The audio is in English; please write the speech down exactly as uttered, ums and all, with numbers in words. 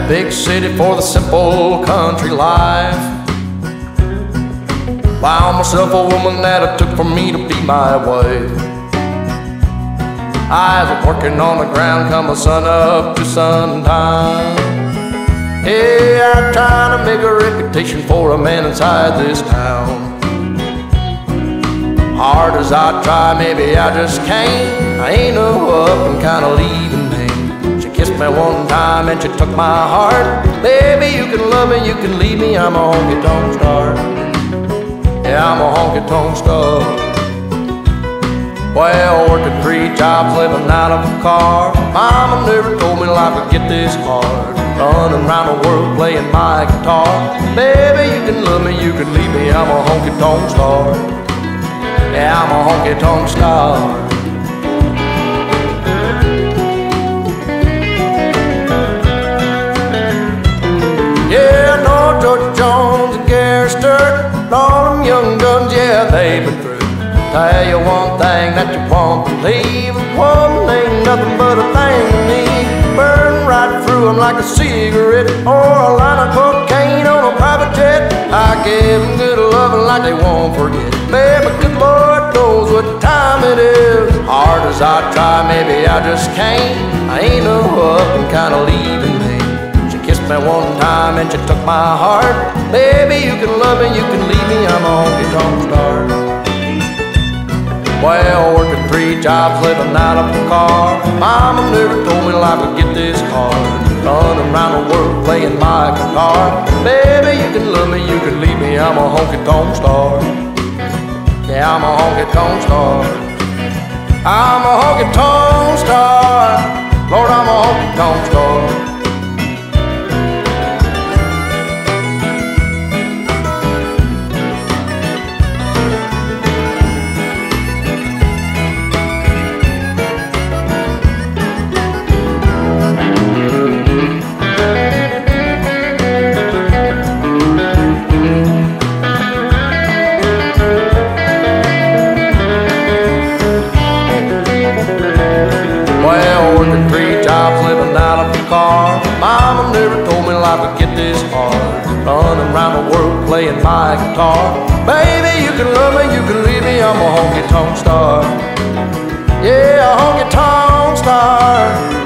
big city for the simple country life. Found myself a woman that it took for me to be my wife. I was working on the ground come the sun up to sundown. Yeah, I'm trying to make a reputation for a man inside this town. Hard as I try, maybe I just can't. I ain't no up and kinda leaving me. She kissed me one time and she took my heart. Baby, you can love me, you can leave me, I'm a honky tonk star. Yeah, I'm a honky tonk star. Well, working three jobs, living out of a car. Mama never told me life would get this hard. Running around the world playing my guitar. Baby, you can love me, you can leave me, I'm a honky tonk star. Yeah, I'm a honky tonk star. Yeah, I know George Jones and Gary Sturt, all them young guns, yeah, they've been through. Tell you one thing that you won't believe, a woman ain't nothing but a thing to me. Burn right through them like a cigarette, or a line of cocaine on a private jet. I give them good loving like they won't forget. Baby, good Lord knows what time it is. Hard as I try, maybe I just can't. I ain't no up and kinda leaving me. She kissed me one time and she took my heart. Baby, you can love me, you can leave me, I'm a honky tonk star. Well, working three jobs, living out of a car. Mama never told me life would get this hard. Running around the world playing my guitar. Baby, you can love me, you can leave me, I'm a honky tonk star. Yeah, I'm a honky tonk star. I'm a honky tonk star. Lord, I'm a honky tonk star. Working three jobs, living out of a car. Mama never told me life would get this hard. Running around the world playing my guitar. Baby, you can love me, you can leave me, I'm a honky tonk star. Yeah, a honky tonk star.